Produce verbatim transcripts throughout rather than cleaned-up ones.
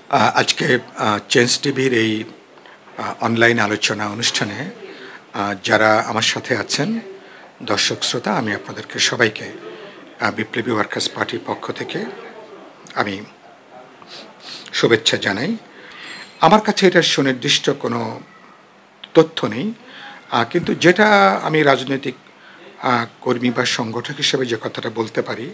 আজকে চেঞ্জ টিভির এই অনলাইন আলোচনা অনুষ্ঠানে যারা আমার সাথে আছেন দর্শক শ্রোতা, আমি আপনাদেরকে সবাইকে বিপ্লবী ওয়ার্কার্স পার্টির পক্ষ থেকে আমি শুভেচ্ছা জানাই। আমার কাছে এটা সুনির্দিষ্ট কোনো তথ্য নেই, কিন্তু যেটা আমি রাজনৈতিক কর্মী বা সংগঠক হিসেবে যে কথাটা বলতে পারি,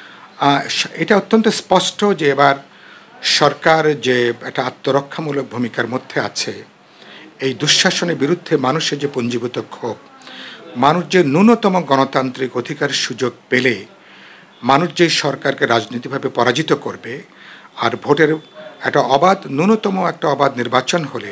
এটা অত্যন্ত স্পষ্ট যে এবার সরকার যে একটা আত্মরক্ষামূলক ভূমিকার মধ্যে আছে। এই দুঃশাসনের বিরুদ্ধে মানুষের যে পুঞ্জীভূত ক্ষোভ, মানুষ যে ন্যূনতম গণতান্ত্রিক অধিকার সুযোগ পেলে মানুষ যে সরকারকে রাজনীতিভাবে পরাজিত করবে, আর ভোটের একটা অবাধ ন্যূনতম একটা অবাধ নির্বাচন হলে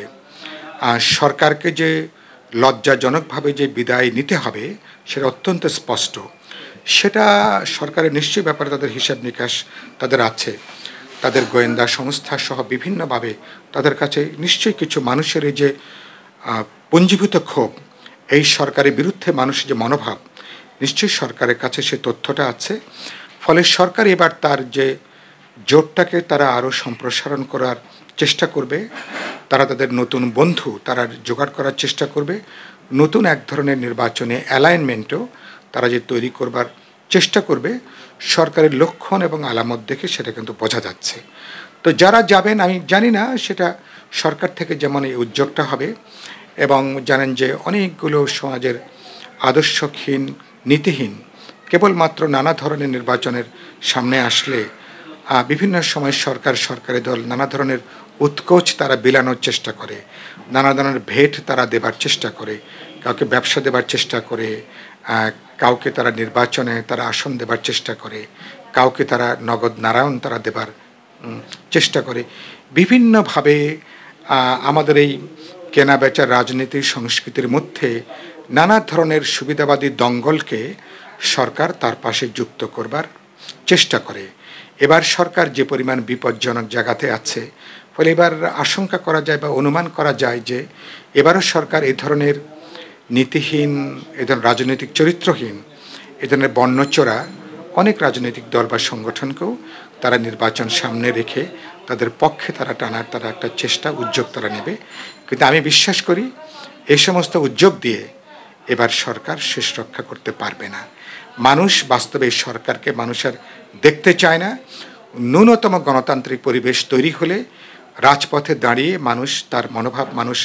সরকারকে যে লজ্জাজনকভাবে যে বিদায় নিতে হবে সেটা অত্যন্ত স্পষ্ট। সেটা সরকারের নিশ্চয়ই ব্যাপারে তাদের হিসাব নিকাশ তাদের আছে, তাদের গোয়েন্দা সংস্থা সহ বিভিন্নভাবে তাদের কাছে নিশ্চয়ই কিছু মানুষের এই যে পুঞ্জীভূত ক্ষোভ, এই সরকারের বিরুদ্ধে মানুষের যে মনোভাব, নিশ্চয়ই সরকারের কাছে সে তথ্যটা আছে। ফলে সরকার এবার তার যে জোটটাকে তারা আরও সম্প্রসারণ করার চেষ্টা করবে, তারা তাদের নতুন বন্ধু তারা জোগাড় করার চেষ্টা করবে, নতুন এক ধরনের নির্বাচনে অ্যালাইনমেন্টও তারা যে তৈরি করবার চেষ্টা করবে। সরকারের লক্ষণ এবং আলামত দেখে সেটা কিন্তু বোঝা যাচ্ছে। তো যারা যাবেন আমি জানি না সেটা সরকার থেকে যেমন এই উদ্যোগটা হবে, এবং জানেন যে অনেকগুলো সমাজের আদর্শহীন নীতিহীন কেবলমাত্র নানা ধরনের নির্বাচনের সামনে আসলে বিভিন্ন সময় সরকার সরকারি দল নানা ধরনের উৎকোচ তারা বিলানোর চেষ্টা করে, নানা ধরনের ভেট তারা দেবার চেষ্টা করে, কাউকে ব্যবসা দেবার চেষ্টা করে, কাউকে তারা নির্বাচনে তারা আসন দেবার চেষ্টা করে, কাউকে তারা নগদ নারায়ণ তারা দেবার চেষ্টা করে। বিভিন্নভাবে আমাদের এই কেনা বেচার রাজনীতি সংস্কৃতির মধ্যে নানা ধরনের সুবিধাবাদী দঙ্গলকে সরকার তার পাশে যুক্ত করবার চেষ্টা করে। এবার সরকার যে পরিমাণ বিপজ্জনক জায়গাতে আছে, ফলে এবার আশঙ্কা করা যায় বা অনুমান করা যায় যে এবারও সরকার এই ধরনের নীতিহীন, এ ধরনের রাজনৈতিক চরিত্রহীন, এ ধরনের বর্ণচোরা অনেক রাজনৈতিক দল বা সংগঠনকেও তারা নির্বাচন সামনে রেখে তাদের পক্ষে তারা টানার তারা একটা চেষ্টা উদ্যোগ তারা নেবে। কিন্তু আমি বিশ্বাস করি এই সমস্ত উদ্যোগ দিয়ে এবার সরকার শেষ রক্ষা করতে পারবে না। মানুষ বাস্তবে এই সরকারকে মানুষের দেখতে চায় না। ন্যূনতম গণতান্ত্রিক পরিবেশ তৈরি হলে রাজপথে দাঁড়িয়ে মানুষ তার মনোভাব মানুষ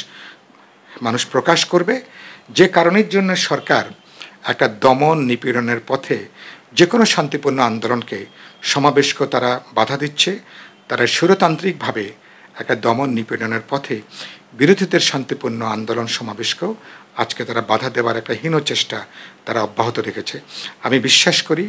মানুষ প্রকাশ করবে। যে কারণের জন্য সরকার একটা দমন নিপীড়নের পথে যে কোনো শান্তিপূর্ণ আন্দোলনকে সমাবেশকে তারা বাধা দিচ্ছে, তারা স্বৈরতান্ত্রিকভাবে একটা দমন নিপীড়নের পথে বিরোধীদের শান্তিপূর্ণ আন্দোলন সমাবেশকেও আজকে তারা বাধা দেওয়ার একটা হীন চেষ্টা তারা অব্যাহত রেখেছে। আমি বিশ্বাস করি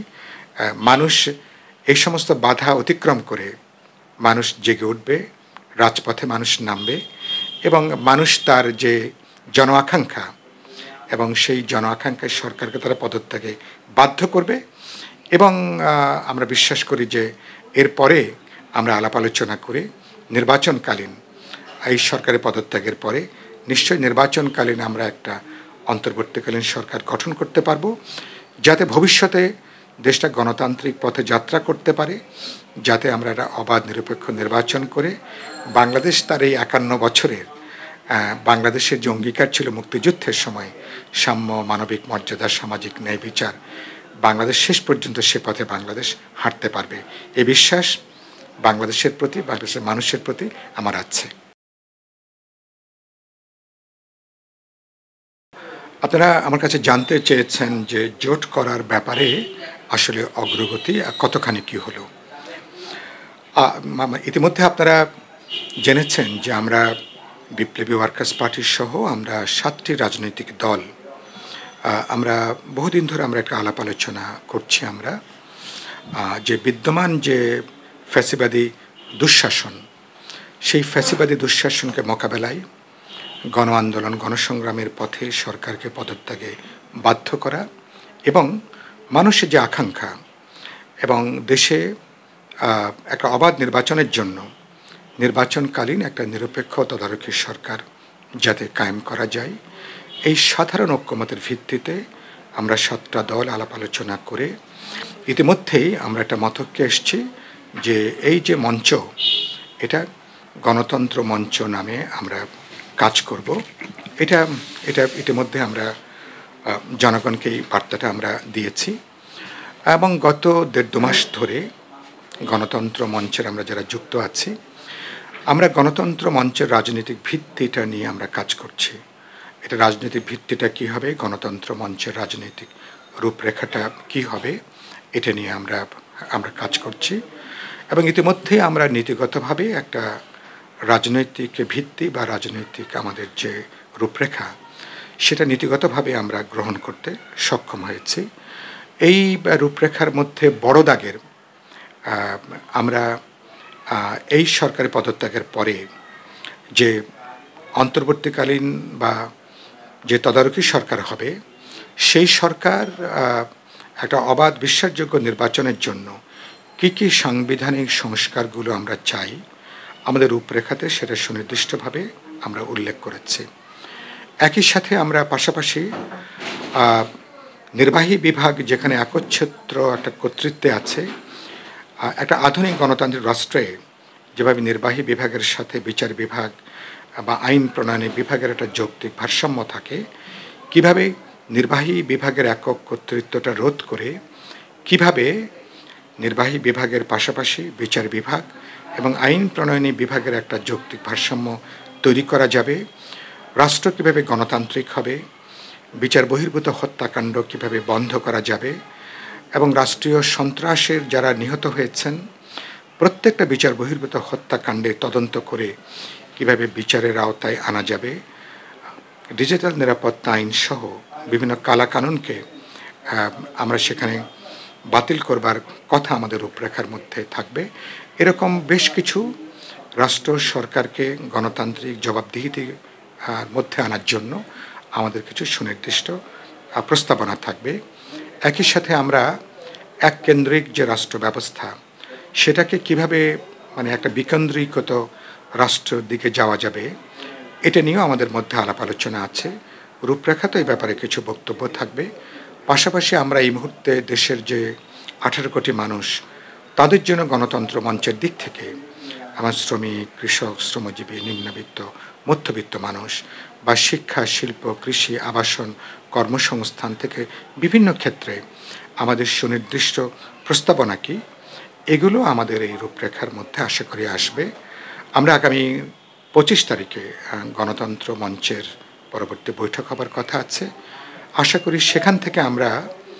মানুষ এই সমস্ত বাধা অতিক্রম করে মানুষ জেগে উঠবে, রাজপথে মানুষ নামবে, এবং মানুষ তার যে জন আকাঙ্ক্ষা এবং সেই জন আকাঙ্ক্ষায় সরকারকে তারা পদত্যাগে বাধ্য করবে। এবং আমরা বিশ্বাস করি যে এরপরে আমরা আলাপ আলোচনা করে নির্বাচনকালীন এই সরকারের পদত্যাগের পরে নিশ্চয়ই নির্বাচনকালীন আমরা একটা অন্তর্বর্তীকালীন সরকার গঠন করতে পারবো, যাতে ভবিষ্যতে দেশটা গণতান্ত্রিক পথে যাত্রা করতে পারে, যাতে আমরা একটা অবাধ নিরপেক্ষ নির্বাচন করে বাংলাদেশ তার এই একান্ন বছরের বাংলাদেশের যে অঙ্গীকার ছিল মুক্তিযুদ্ধের সময় সাম্য, মানবিক মর্যাদা, সামাজিক ন্যায় বিচার, বাংলাদেশ শেষ পর্যন্ত সে পথে বাংলাদেশ হাঁটতে পারবে। এই বিশ্বাস বাংলাদেশের প্রতি, বাংলাদেশের মানুষের প্রতি আমার আছে। আপনারা আমার কাছে জানতে চেয়েছেন যে জোট করার ব্যাপারে আসলে অগ্রগতি কতখানি কি হলো। ইতিমধ্যে আপনারা জেনেছেন যে আমরা বিপ্লবী ওয়ার্কার্স পার্টির সহ আমরা সাতটি রাজনৈতিক দল আমরা বহুদিন ধরে আমরা একটা আলাপ আলোচনা করছি। আমরা যে বিদ্যমান যে ফ্যাসিবাদী দুঃশাসন, সেই ফ্যাসিবাদী দুঃশাসনকে মোকাবেলায় গণ আন্দোলন, গণসংগ্রামের পথে সরকারকে পদত্যাগে বাধ্য করা, এবং মানুষের যে আকাঙ্ক্ষা এবং দেশে একটা অবাধ নির্বাচনের জন্য নির্বাচনকালীন একটা নিরপেক্ষ তদারকি সরকার যাতে কায়েম করা যায়, এই সাধারণ ঐক্যমতের ভিত্তিতে আমরা সাতটা দল আলাপ আলোচনা করে ইতিমধ্যেই আমরা একটা মতকে এসেছি যে এই যে মঞ্চ, এটা গণতন্ত্র মঞ্চ নামে আমরা কাজ করব। এটা এটা ইতিমধ্যে আমরা জনগণকে এই বার্তাটা আমরা দিয়েছি এবং গত দেড় দু মাস ধরে গণতন্ত্র মঞ্চের আমরা যারা যুক্ত আছি আমরা গণতন্ত্র মঞ্চের রাজনৈতিক ভিত্তিটা নিয়ে আমরা কাজ করছি। এটা রাজনৈতিক ভিত্তিটা কি হবে, গণতন্ত্র মঞ্চের রাজনৈতিক রূপরেখাটা কি হবে, এটা নিয়ে আমরা আমরা কাজ করছি এবং ইতিমধ্যে আমরা নীতিগতভাবে একটা রাজনৈতিক ভিত্তি বা রাজনৈতিক আমাদের যে রূপরেখা সেটা নীতিগতভাবে আমরা গ্রহণ করতে সক্ষম হয়েছি। এই রূপরেখার মধ্যে বড় দাগের আমরা এই সরকারি পদত্যাগের পরে যে অন্তর্বর্তীকালীন বা যে তদারকি সরকার হবে সেই সরকার একটা অবাধ বিশ্বাসযোগ্য নির্বাচনের জন্য কী কী সাংবিধানিক সংস্কারগুলো আমরা চাই আমাদের রূপরেখাতে সেটা সুনির্দিষ্টভাবে আমরা উল্লেখ করেছি। একই সাথে আমরা পাশাপাশি নির্বাহী বিভাগ যেখানে একচ্ছত্র একটা কর্তৃত্বে আছে, একটা আধুনিক গণতান্ত্রিক রাষ্ট্রে যেভাবে নির্বাহী বিভাগের সাথে বিচার বিভাগ বা আইন প্রণয়ন বিভাগের একটা যৌক্তিক ভারসাম্য থাকে, কিভাবে নির্বাহী বিভাগের একক কর্তৃত্বটা রোধ করে কিভাবে নির্বাহী বিভাগের পাশাপাশি বিচার বিভাগ এবং আইন প্রণয়নী বিভাগের একটা যৌক্তিক ভারসাম্য তৈরি করা যাবে, রাষ্ট্র কীভাবে গণতান্ত্রিক হবে, বিচার বহির্ভূত হত্যাকাণ্ড কীভাবে বন্ধ করা যাবে এবং রাষ্ট্রীয় সন্ত্রাসের যারা নিহত হয়েছেন প্রত্যেকটা বিচার বহির্ভূত হত্যাকাণ্ডে তদন্ত করে কিভাবে বিচারের আওতায় আনা যাবে, ডিজিটাল নিরাপত্তা আইন সহ বিভিন্ন কালাকানুনকে আমরা সেখানে বাতিল করবার কথা আমাদের রূপরেখার মধ্যে থাকবে। এরকম বেশ কিছু রাষ্ট্র সরকারকে গণতান্ত্রিক জবাবদিহিতার মধ্যে আনার জন্য আমাদের কিছু সুনির্দিষ্ট প্রস্তাবনা থাকবে। একই সাথে আমরা এক কেন্দ্রিক যে রাষ্ট্র ব্যবস্থা সেটাকে কিভাবে মানে একটা বিকেন্দ্রীকৃত রাষ্ট্রের দিকে যাওয়া যাবে এটা নিয়েও আমাদের মধ্যে আলাপ আলোচনা আছে। রূপরেখা তো এই ব্যাপারে কিছু বক্তব্য থাকবে। পাশাপাশি আমরা এই মুহূর্তে দেশের যে আঠারো কোটি মানুষ তাদের জন্য গণতন্ত্র মঞ্চের দিক থেকে আমার শ্রমিক, কৃষক, শ্রমজীবী, নিম্নবিত্ত, মধ্যবিত্ত মানুষ বা শিক্ষা, শিল্প, কৃষি, আবাসন, কর্মসংস্থান থেকে বিভিন্ন ক্ষেত্রে আমাদের সুনির্দিষ্ট প্রস্তাবনা কি এগুলো আমাদের এই রূপরেখার মধ্যে আশা করি আসবে। আমরা আগামী পঁচিশ তারিখে গণতন্ত্র মঞ্চের পরবর্তী বৈঠক হবার কথা আছে। আশা করি সেখান থেকে আমরা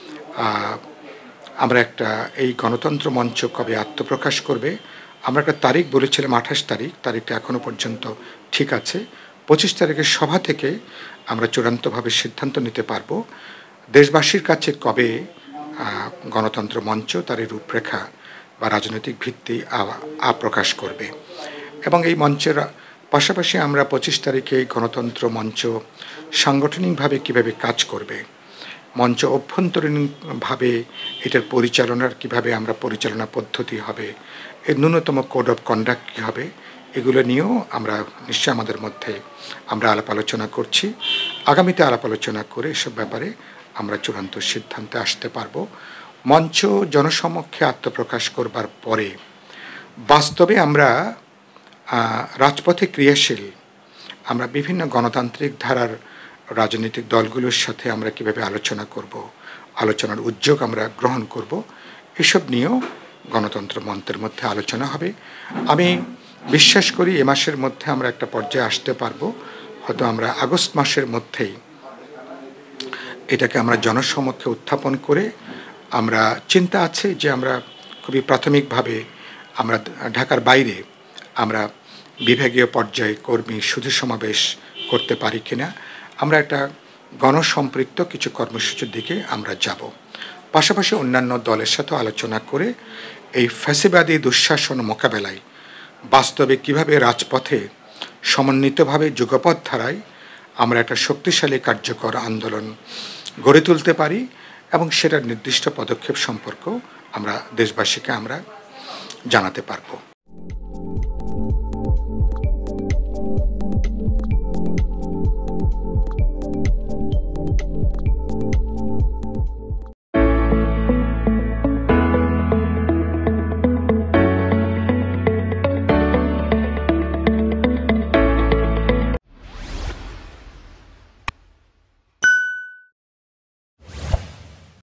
আমরা একটা এই গণতন্ত্র মঞ্চ কবে আত্মপ্রকাশ করবে আমরা একটা তারিখ বলেছিলাম আঠাশ তারিখ, তারিখটা এখনও পর্যন্ত ঠিক আছে। পঁচিশ তারিখের সভা থেকে আমরা চূড়ান্তভাবে সিদ্ধান্ত নিতে পারবো দেশবাসীর কাছে কবে গণতন্ত্র মঞ্চ তার এই রূপরেখা বা রাজনৈতিক ভিত্তি প্রকাশ করবে। এবং এই মঞ্চের পাশাপাশি আমরা পঁচিশ তারিখে গণতন্ত্র মঞ্চ সাংগঠনিকভাবে কিভাবে কাজ করবে, মঞ্চ অভ্যন্তরীণভাবে এটার পরিচালনার কিভাবে আমরা পরিচালনা পদ্ধতি হবে, এর ন্যূনতম কোড অফ কন্ডাক্ট কী হবে, এগুলো নিয়েও আমরা নিশ্চয় আমাদের মধ্যে আমরা আলাপ আলোচনা করছি। আগামীতে আলাপ আলোচনা করে এসব ব্যাপারে আমরা চূড়ান্ত সিদ্ধান্তে আসতে পারবো। মঞ্চ জনসমক্ষে আত্মপ্রকাশ করবার পরে বাস্তবে আমরা রাজপথে ক্রিয়াশীল আমরা বিভিন্ন গণতান্ত্রিক ধারার রাজনৈতিক দলগুলোর সাথে আমরা কিভাবে আলোচনা করব, আলোচনার উদ্যোগ আমরা গ্রহণ করব, এসব নিয়েও গণতন্ত্র মঞ্চের মধ্যে আলোচনা হবে। আমি বিশ্বাস করি এ মাসের মধ্যে আমরা একটা পর্যায়ে আসতে পারবো, হয়তো আমরা আগস্ট মাসের মধ্যেই এটাকে আমরা জনসমক্ষে উত্থাপন করে আমরা চিন্তা আছে যে আমরা খুবই প্রাথমিকভাবে আমরা ঢাকার বাইরে আমরা বিভাগীয় পর্যায়ে কর্মী সুধী সমাবেশ করতে পারি কিনা, আমরা একটা গণসম্পৃক্ত কিছু কর্মসূচির দিকে আমরা যাব। পাশাপাশি অন্যান্য দলের সাথে আলোচনা করে এই ফ্যাসিবাদী দুঃশাসন মোকাবেলায় বাস্তবে কিভাবে রাজপথে সমন্বিতভাবে যুগপৎ ধারায় আমরা একটা শক্তিশালী কার্যকর আন্দোলন গড়ে তুলতে পারি এবং সেটার নির্দিষ্ট পদক্ষেপ সম্পর্ক আমরা দেশবাসীকে আমরা জানাতে পারবো।